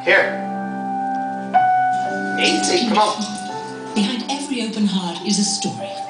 Here. Easy, come on. Behind every open heart is a story.